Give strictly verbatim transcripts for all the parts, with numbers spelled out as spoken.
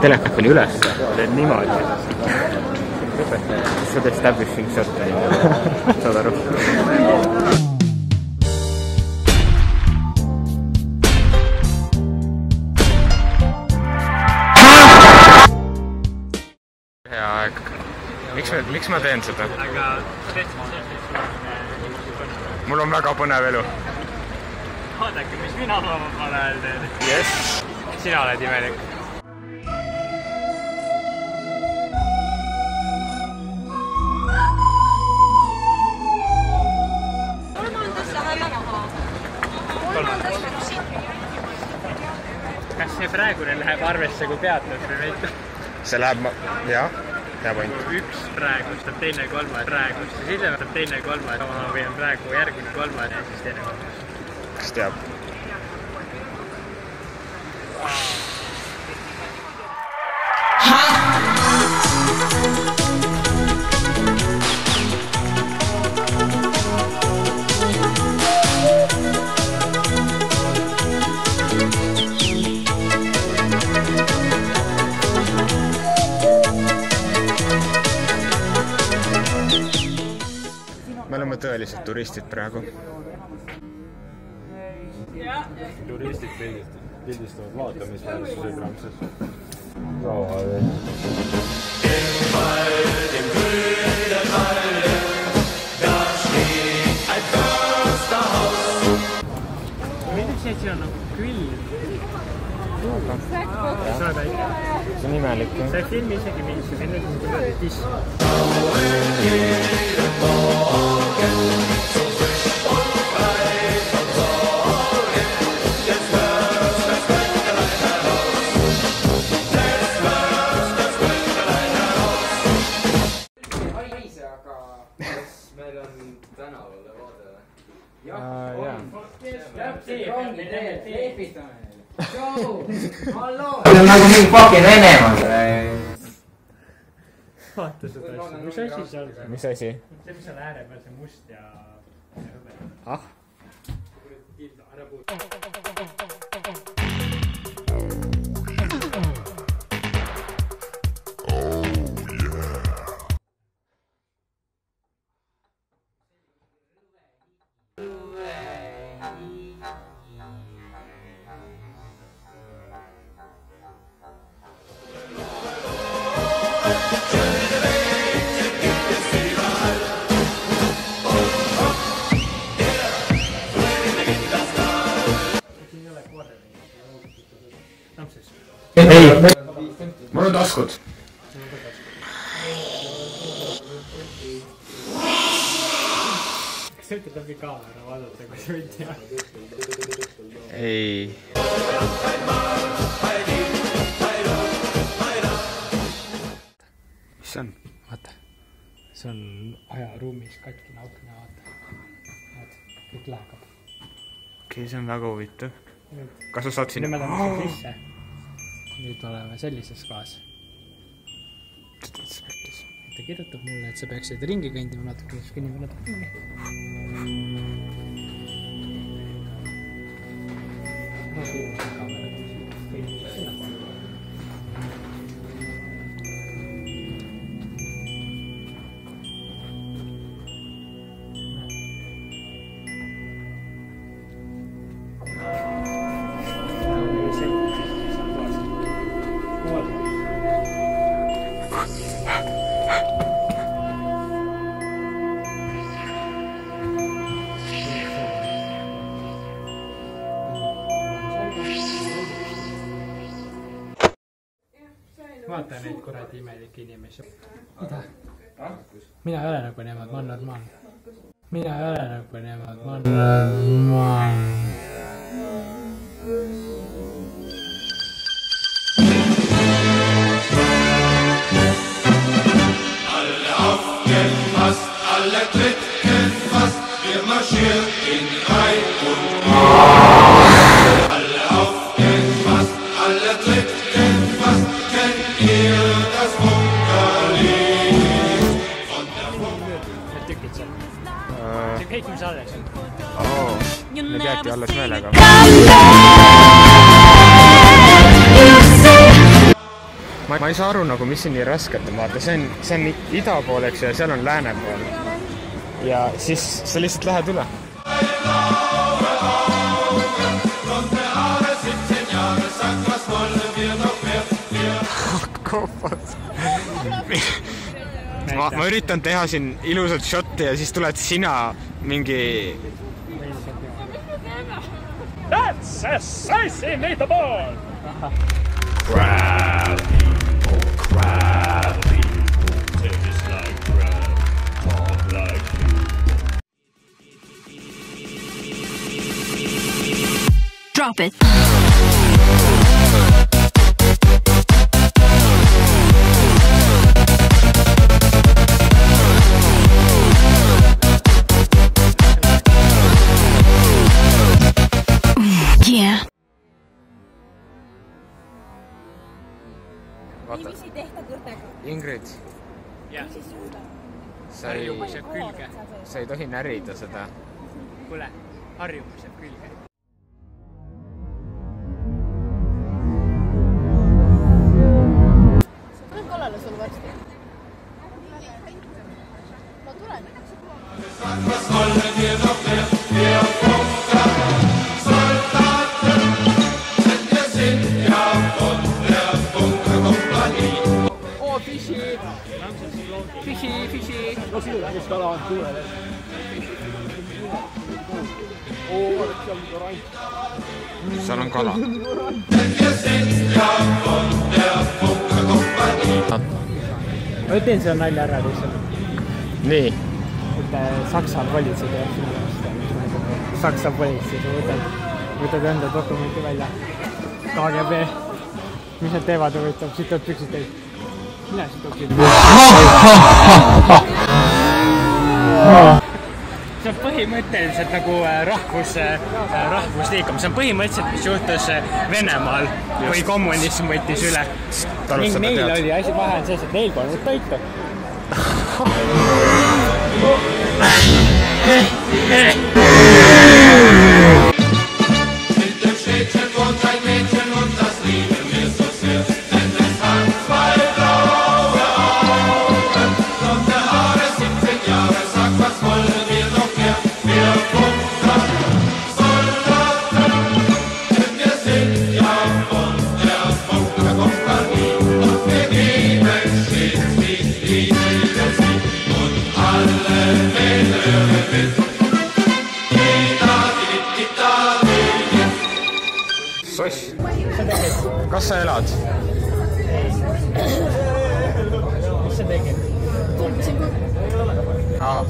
telekap oli üles, teed niimoodi. See on establishing shot, saad aru. Hea aeg. Miks, me, miks ma teen seda? Mul on väga põnev elu. Vaadake, mis mina oma ajal teen. Yes. Sina oled imelik. Kolmandas läheme maha. Kolmandas läheb siit. Kas see praegune läheb arvesse kui peatus või mitte? See läheb, ma... jah, hea point. Üks praegust, on teine kolmas praegust. Ja siis on teine kolmas. Ma võin praegu järgmine kolmas ja siis teine kolmas. Kes teab? Me oleme tõelised turistid praegu. Turistid pildistavad vaatamisväärsused Ramses. Im Wald, im grünen Walde, da steht ein Försterhaus. Mind üks see on nagu küll. See on imelik. See filmi isegi mind, see on nagu tiss. See on nagu mingi fucking Venemaal. Vaata seda asja. Mis asi see on? Mis asi? See, mis on ääre peal, see must ja... Ah? Ära puud. Ei, mul on taskud. Kas sa ütled läbi kaamera vaadata, kui sa võid teha? Ei. Mis see on? Vaata. See on ajaruumis katkina akna, vaata. Vaata, kõik läheb. Okei, see on väga huvitav. Kas sa saad sinna? Nüüd me läheme sisse. Nüüd oleme sellises kohas. Ta kirjutab mulle, et sa peaksid ringi kõndima natuke, siis kõnnime natuke ringi. Ma suusin kaamera. Kõnnime sinna kohe. Vaata neid kuradi imelikke inimesi. Mida? Mina ei ole nagu nemad, ma olen normaalne. Mina ei ole nagu nemad, ma olen normaalne. Alle aufgepasst, alle Tritt gefasst, wir marschieren in Reihe und alle aufgepasst, alle Tritt gefasst, kennt ihr das Funkerlied von der Need tükid seal. See kõik, mis alles on. Oo, need jäeti alles ma, ma ei saa aru nagu, mis siin nii rasket on, vaata, see on, see on ida pool, eks ju, ja seal on lääne pool. Ja siis sa lihtsalt lähed üle. Kopad. Ma, ma üritan teha siin ilusat shotti ja siis tuled sina mingi... That's a spicy meatball! Crab people, crab people, taste like crab, talk like you. Drop it. Yeah. Vaata. Ingrid. Jah. Sa ei, sa ei tohi närida seda. Kuule, harjumus jääb külge. Tulen kallale sul varsti. Ma tulen. Fishy, fishy. No siin, kus kala on tuulele. Oo, seal on korant. Seal on kala. Ma teen selle nalja ära lihtsalt. Nii. Et Saksa politsei teeb sinu vastu. Saksa politsei, sa võtad, võtad enda dokumenti välja. K G B. Mis nad teevad, võtab, siit tuleb püksid teid. Mine siit tuleb püksid. See on põhimõtteliselt nagu rahvus, rahvusliikum. See on põhimõtteliselt, mis juhtus Venemaal, kui kommunism võttis üle. Ning neil oli asi vahe on sees, et neil polnud toitu. Soss, kas sa elad? Mis sa tegid? Aa.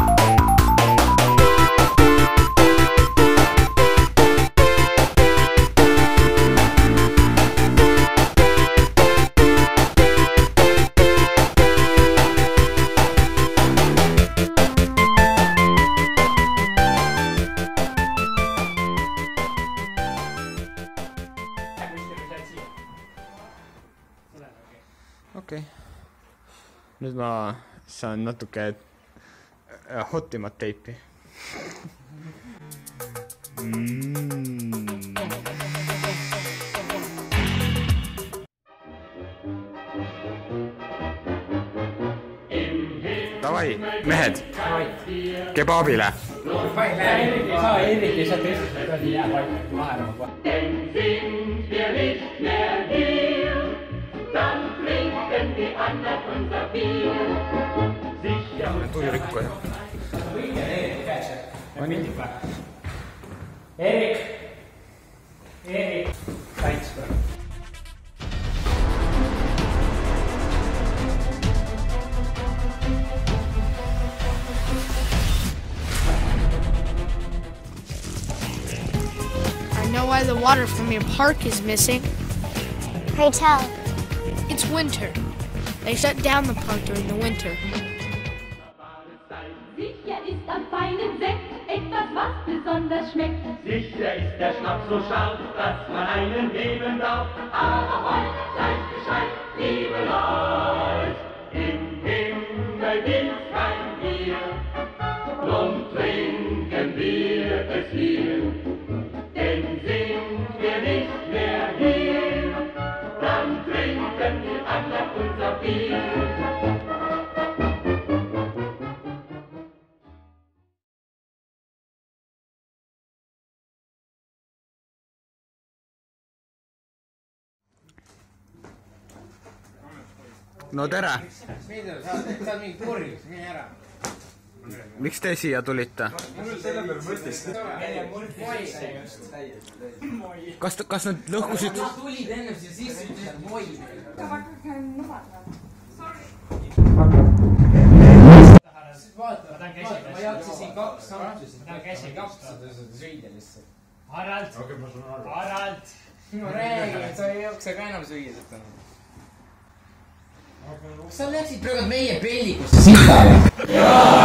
Okei. Okay. Nüüd ma saan natuke hotimat teipi. Mm. Davai, mehed, kebaabile. Eriti saa, eriti saa tõstis, et oli jää vaikselt maherama kohe. Tuulirikkuja. Erik! Erik! Kaitska. I know why the water from your park is missing. Pray tell. It's winter. They shut down the park during the winter. Sicher ist am feinen Sekt etwas, was besonders schmeckt. Sicher ist der Schnaps so scharf, dass man einen heben darf. Aber heute seid Bescheid, liebe Leute. Im Himmel gibt's kein Bier, drum trinken wir es hier. Denn sind wir nicht mehr hier, dann trinken wir ein. no tere! Sa oled mingi purjus, mine ära. Miks te siia tulite? Kas, kas nad lõhkusid? Nad tulid enne siia sisse, ütlesid moi. Vaata, ma jaksasin kaks samtusid. Ma käsin kapsada sõida lihtsalt. Harald! Harald! Ma räägin, et sa ei jaksa ka enam süüa seda. Kas sa läksid praegu meie pellikusse sitale? Jaa!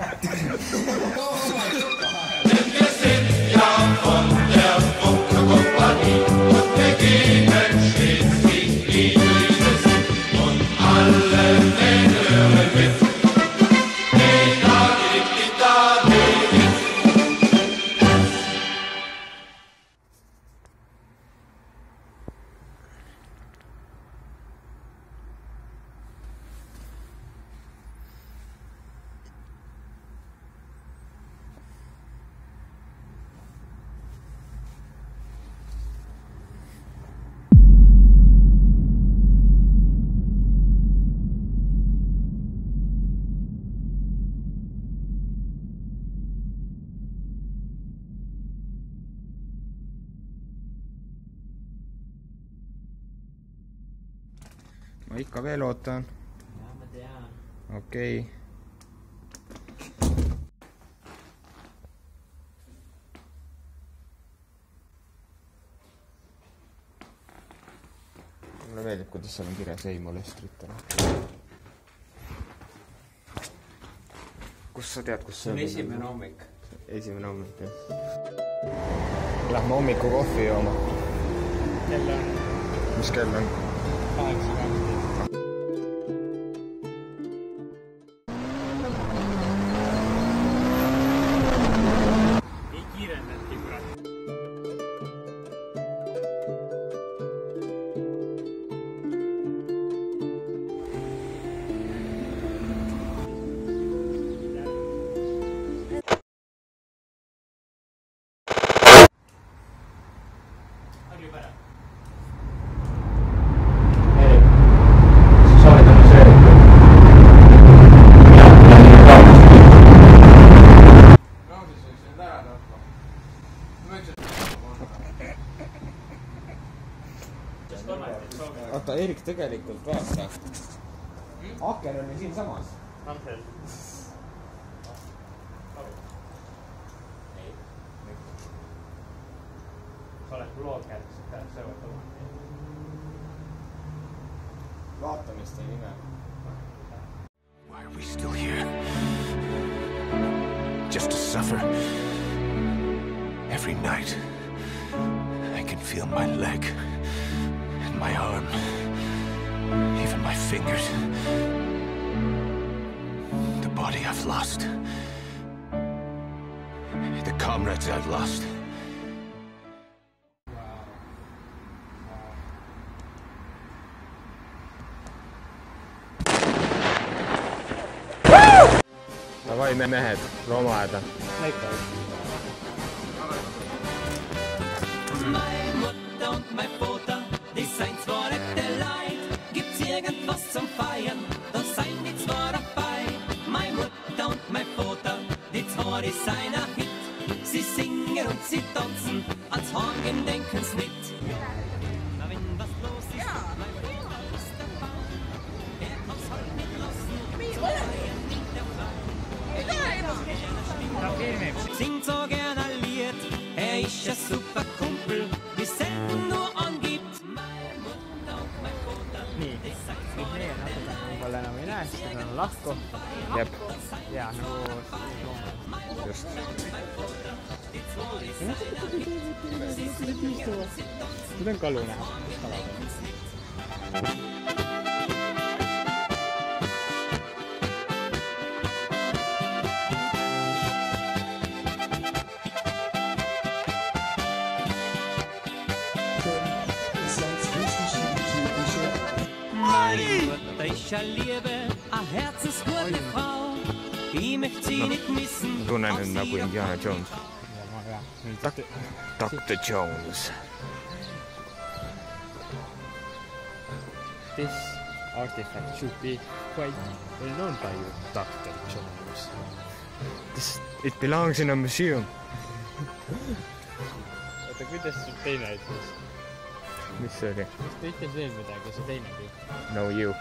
Wir sind ja von der Funke-Kompanie und wir geben stets die Liebe und alle Männer hören mit. Ma ikka veel ootan. Jaa, ma tean. Okei. Mulle meeldib, kuidas seal on kirjas ei molestritele. Kus sa tead, kus see on? Esimene hommik. Esimene hommik, jah. Lähme hommiku kohvi jooma. Kell on? Mis kell on? kaheksa kaksteist. Ei kiirendadki, kurat. Harjub ära. Oota, Erik, tegelikult vaata. Aker on ju siin samas. Aker. Ei. Sa oled blogger, siis peab seotama. Vaatamiste nime. Why are we still here? Just to suffer? Every night, I can feel my leg. My arm, even my fingers, the body I've lost, the comrades I've lost. Davai, me mehed, loomaaeda. Näita. Irgendwas zum Feiern, da seien die zwei dabei. Meine Mutter und mein Vater, die zwei, die seien ein Hit. Sie singen und sie tanzen, als Hagen denken's nicht. Na, wenn was los ist, mein Vater ist der Bauch. Er kann's halt nicht lassen, so singt so gern ein Lied, er ist ein super Kumpel, wie selten nur angibt. Nii, nüüd meie natuke võib-olla enam ei näe, sest need on lahku. Jep. Ja, nagu just. Nüüd on kalu näha. Liebe, eine herzensgute Frau. Ich möchte sie nicht missen. Ma tunnen nüüd nagu Indiana Jones. doktor Jones. This artifact should be quite well known by you, Doctor Jones. This, it belongs in a museum. Oota, kuidas sul teine ütles? Mis see oli? Kas ta ütles veel midagi, see teine kõik? No you.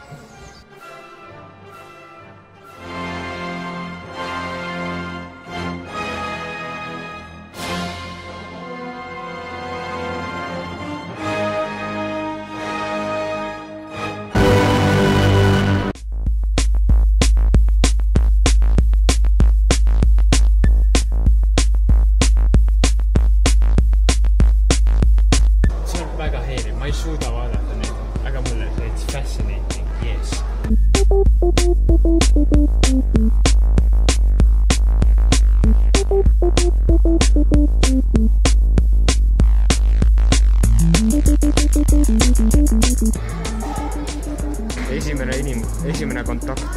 Ma ei suuda vaadata neid, aga mulle see it's fascinating, yes. Esimene inim, esimene kontakt.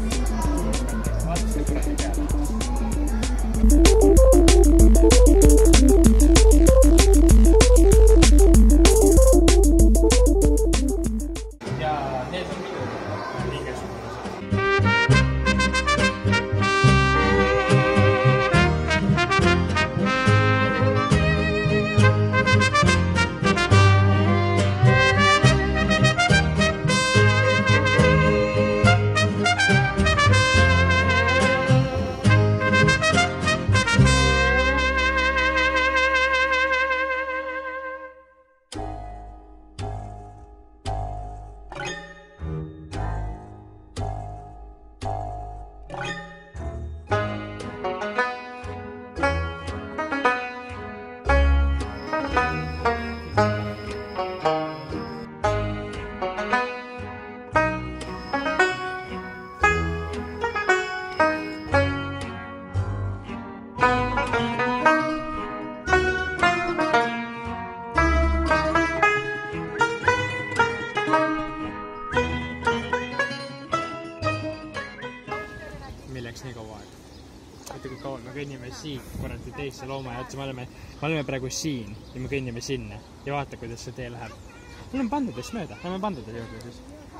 Milleks nii kaua aega? Vaata kui kaua, me kõnnime siin korrati teisse looma ja otsa, me oleme, me oleme praegu siin ja me kõnnime sinna ja vaata, kuidas see tee läheb. Mul on pandudest mööda, lähme pandudest juurde siis.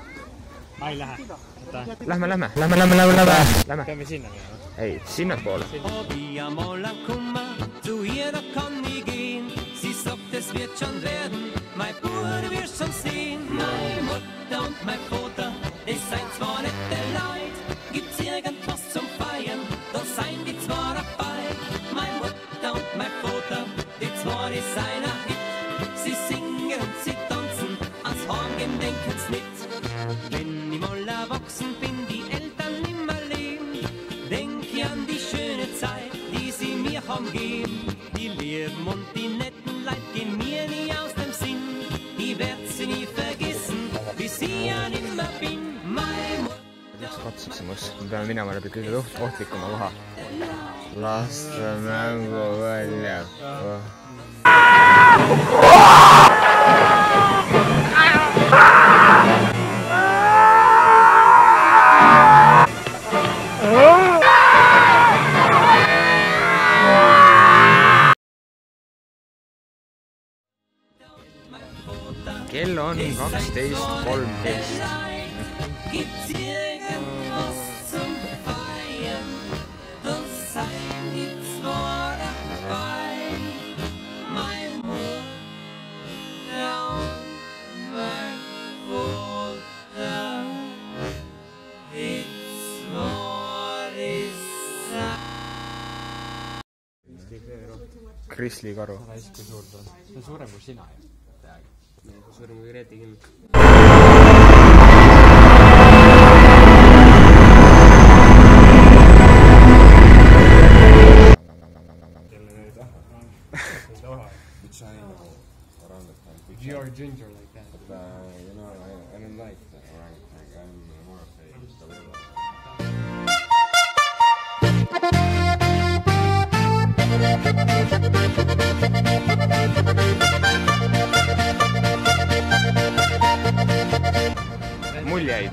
Ma ei lähe. Lähme, lähme, lähme, lähme, lähme, lähme. Lähme. Peame sinna minema. Ei, sinna poole. Via Moller kummer, zu ihr da kann ich gehen. Sie sagt, es wird schon werden, mein Bruder wird schon sehen. Meine Mutter und mein Vater, es seien zwar nette Leute, gibt's irgendwas zum Feiern, da seien die zwar dabei. Meine Mutter und mein Vater, die zwar die seien ein Hit. Sie singen und sie tanzen, als Heimgehen denken's nicht. Wenn ich mal erwachsen bin, die Eltern nimmer leben, denk ich an die schöne Zeit, die sie mir haben gegeben. Die Lieben und die netten Leute gehen mir nie aus dem Sinn. Ich werd sie nie vergessen, bis ich ja nimmer bin. Meine Mutter. Üks katsuksimus. Me peame minema läbi kõige ohtlikuma koha. Laste mängu välja. Kell on kaksteist kolmteist. Gibt's irgendwas zum Feiern, da seien die zwar dabei. Mein Mutter und mein Vater, die zwar die Krisli karu. Ära isku suur on. See on suurem kui sina ju. Suurem kui Reeti küll. You are ginger like that. But, uh, you know, I, I don't like the orangutan. I'm more of a gorilla. Muljeid.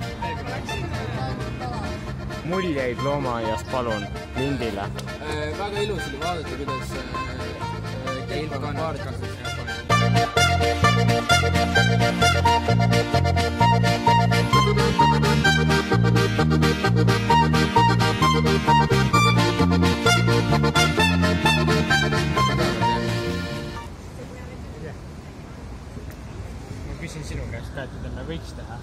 Muljeid loomaaiast palun lindile. Väga ilus oli vaadata, kuidas keilb on paar kasvas. küsin sinu käest ka, et mida me võiks teha.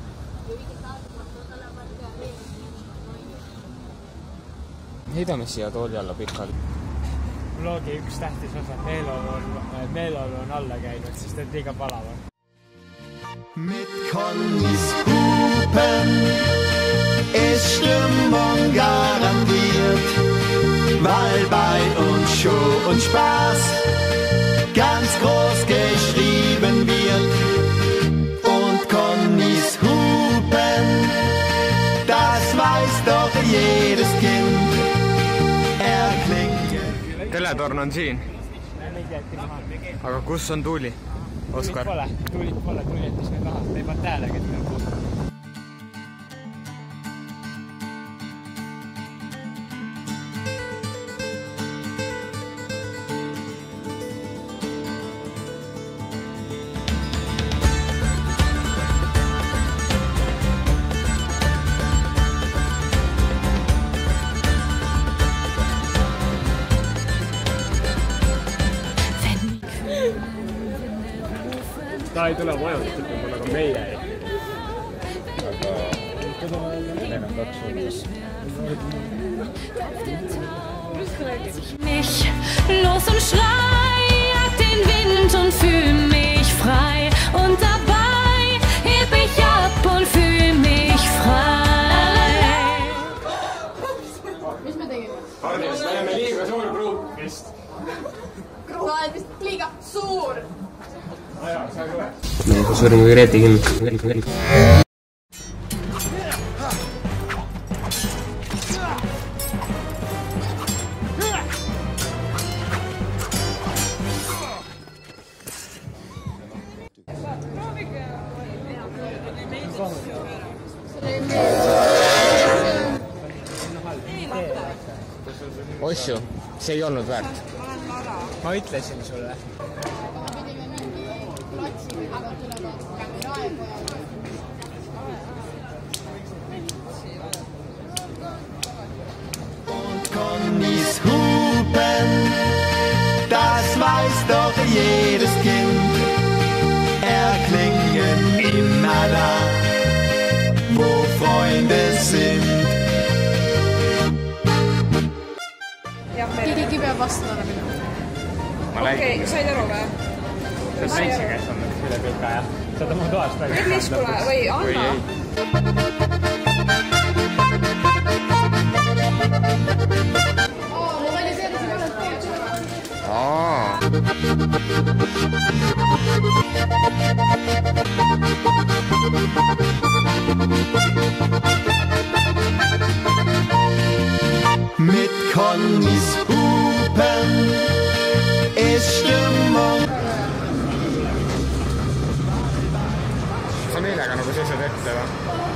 Heidame siia tooli alla pikali. Vlogi üks tähtis osa meeleolu on, meeleolu on alla käinud, sest et liiga palav on. Mit Connys Hupen ist Stimmung garantiert, weil bei uns Show und Spaß ganz groß geschrieben wird. Und Connys Hupen, das weiß doch jedes Kind. Er klingt. Teletorn on siin. Aga kus on tuuli? Oskar? Tuulit pole, tuulit pole, tuulitas me taha, ei pannud tähelegi, et meil pole. Ta ei tule majandust ütlema nagu meie ei. Aga meil on kaks Mich los und schrei, jag den Wind und fühl mich frei. Und dabei heb ich ab und fühl mich frei. Mis me tegime? Arnes, me oleme liiga suur grupp vist. Sa oled vist liiga suur. Meelega suurim kui Reeti Kim. Ossu, see ei olnud väärt. Ma ütlesin sulle. Und Connys Hupen, das weiß doch jedes Kind. Erklingen immer da, wo Freunde sind. Keegi kibe vastu ära minu. Okei, said aru või? Sa oled väikse käes olnud üle pika ja saad oma toast välja. Ellis kule või Anna? Oo, ma väliseerisin üles peale. Aa. Mit Connys Hupen ist Stimmung. Sa meelega nagu seisad ette või?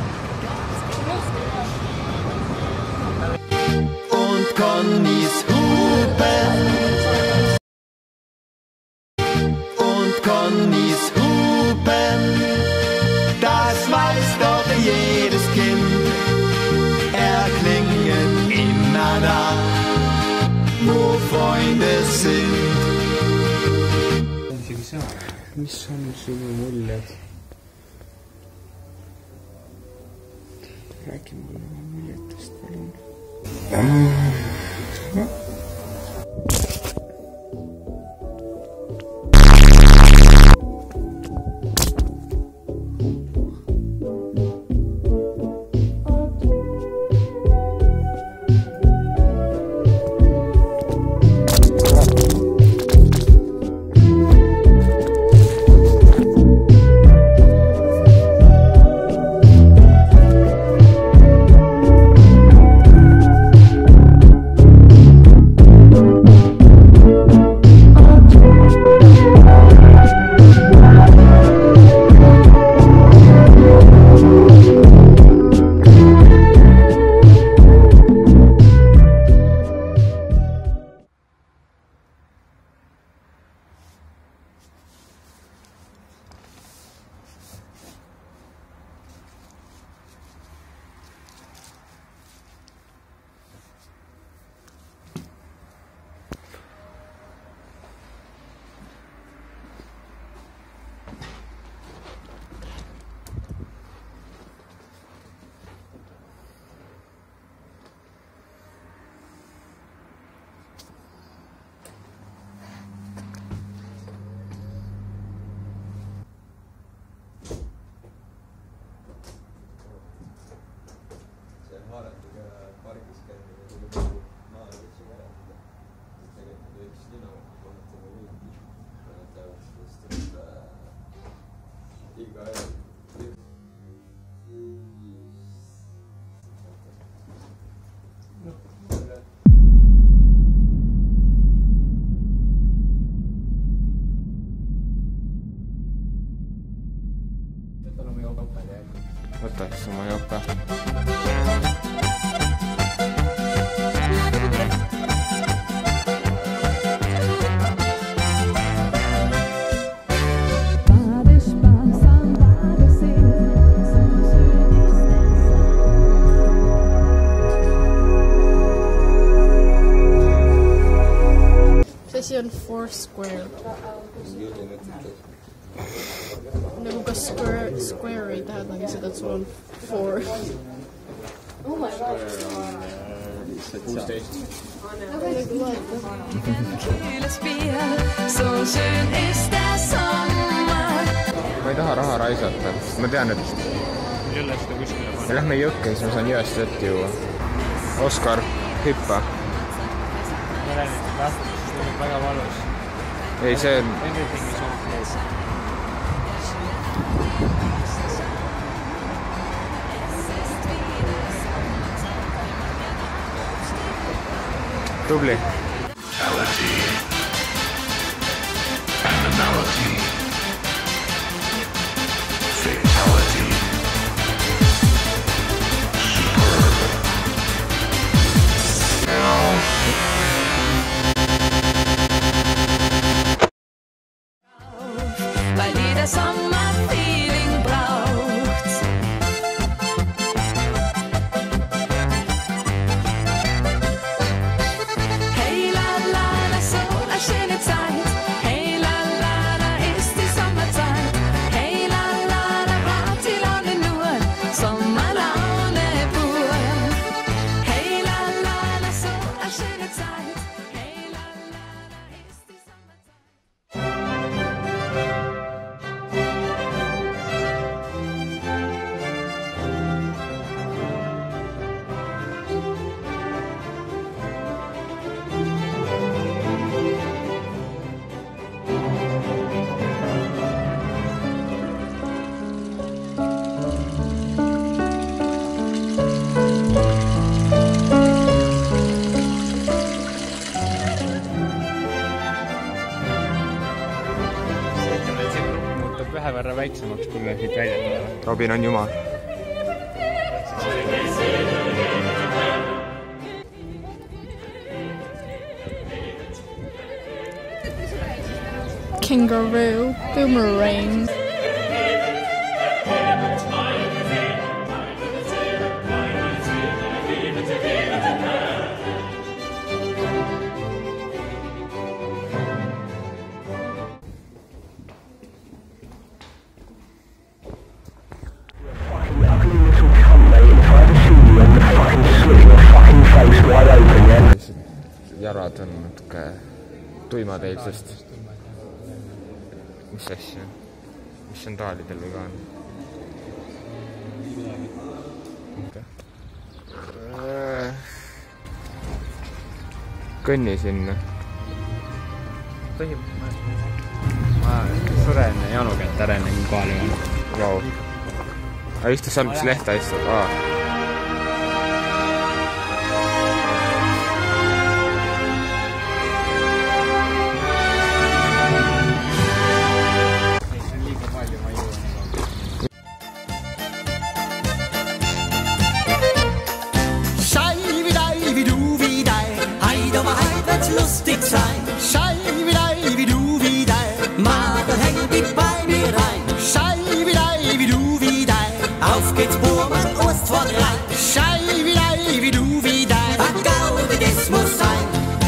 Und Connys Hupen. Und Connys Hupen, das weiß doch jedes Kind. Erklingen immer da, wo Freunde sind. Mis on sinu muljed? Räägi mulle oma muljetest, palun. Võta siis oma jope. See asi on four square. Nagu kas square, square ei tähendagi seda, et sul on four. Oh my god. kuusteist. Ma ei taha raha raisata. Ma tean, et jälle seda kuskile panna. me lähme jõkke, siis ma saan jõest vett juua. Oskar, hüppa. Ma lähen nüüd lahti, siis on väga valus. Ei, see on... Everything is on place. Tubli. Fatality. Animality. Fatality. Weil jeder Sommerfeeling braucht. Hey la la, das ist so eine schöne Zeit. Hey la la, da ist die Sommerzeit. Hey la la, da hat die Laune nur Sommerlaune pur. Hey la la, das ist so eine schöne Zeit. Hey la la, da ist die Sommerzeit. Muutub ühe võrra väiksemaks, kui me siit välja tuleme. Robin on jumal. Kangaroo, boomerang. Jarad on natuke tuimad eilsest. Mis asja? Mis sandaalidel või ka on? Kõnni sinna. Ma suren janu kätt ära enne kui kohale jõuan. Vau. Aga istu seal, mis lehta istud? Aa. Lustig sein, schei wie dei, wie du wie dei, Martin hängt mit bei mir rein, schei wie dei, wie du wie dei, auf geht's Burmann, Ost vor drei, schei wie dei, wie du wie dei, vergaudet es muss sein.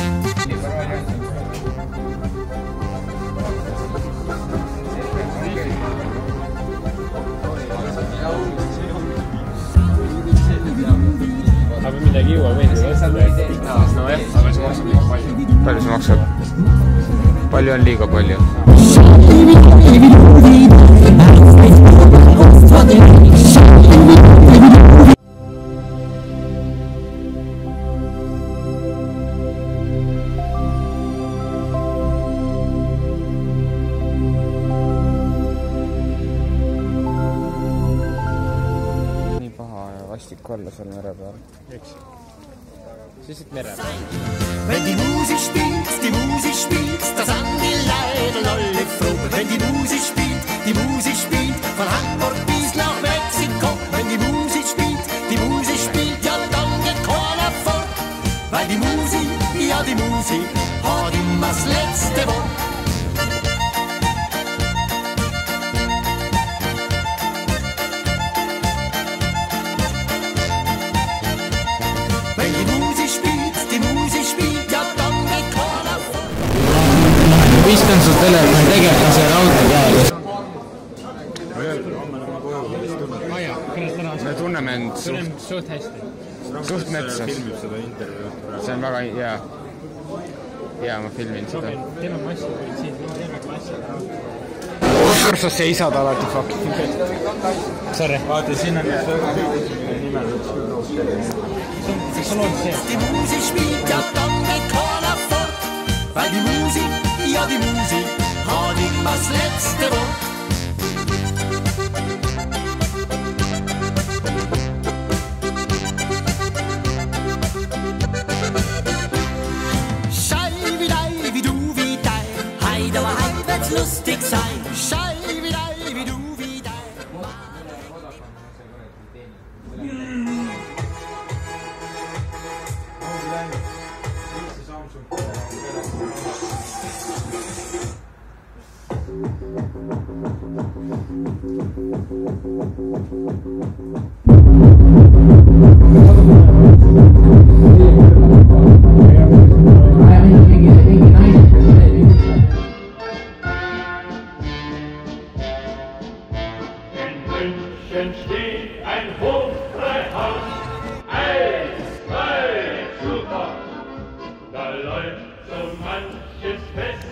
Aga midagi juua võin seda võtta. No jah, aga see maksab liiga palju. Palju see maksab? Palju on liiga palju? kokku olla seal mere peal. Miks? Siis siit mere peal. Wenn die Musik spielt, die Musik spielt, das an die Leute alle froh. Wenn die Musik spielt, die Musik spielt, von Hamburg bis nach Mexiko. Wenn die Musik spielt, die Musik spielt, ja dann geht keiner fort. Weil die Musik, ja die Musik, hat immer das letzte Wort. Viskan su telefoni tegelase raudne käele. Me tunneme end suht, suht hästi. Suht metsas. See on väga hea. Hea, ma filmin seda. Teeme massi, siin teeme massi. Oskar, sa seisad alati fucking. Sorry. Vaata, siin on nimel üks sul on see. Die Musik spielt, ja dann geht keiner fort. Weil die Musik, ja die Musik, hat immer das letzte Wort. Schei wie dei, wie du wie dei, heide aber heid wird's lustig sein. Schei wie dei, wie du wie dei. München steht ein Hochfreihaus, eins, zwei, super, da läuft so manches Fest.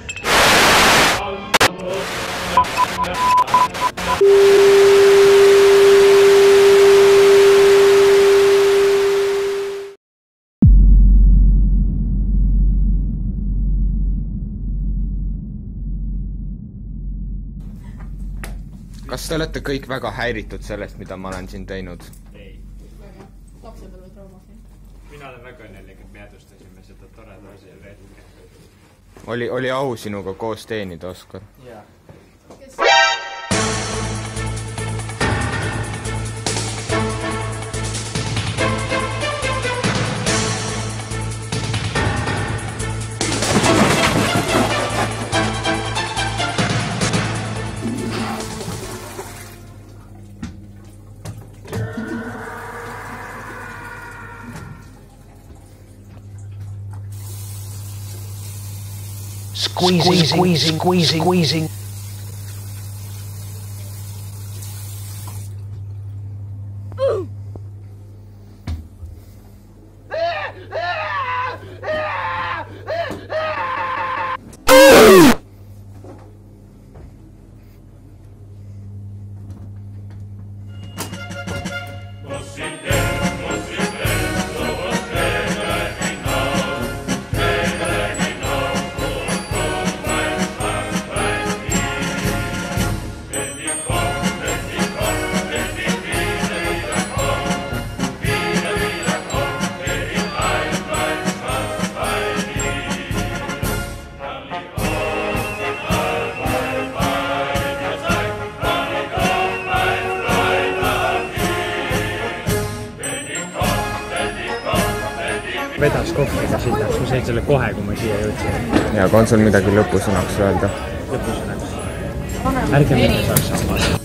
Kas te olete kõik väga häiritud sellest, mida ma olen siin teinud? Ei. Lapsepõlve traumafilm. Mina olen väga õnnelik, et me jäädustasime seda toreda asja retke. Oli, oli au sinuga koos teenida, Oskar? Jaa. Squeezing, squeezing, squeezing, squeezing. Vedas kohviga sitaks, ma sain selle kohe, kui ma siia jõudsin. Ja, kui on sul midagi lõpusõnaks öelda? Lõpusõnaks. Ärge minna Saksamaale.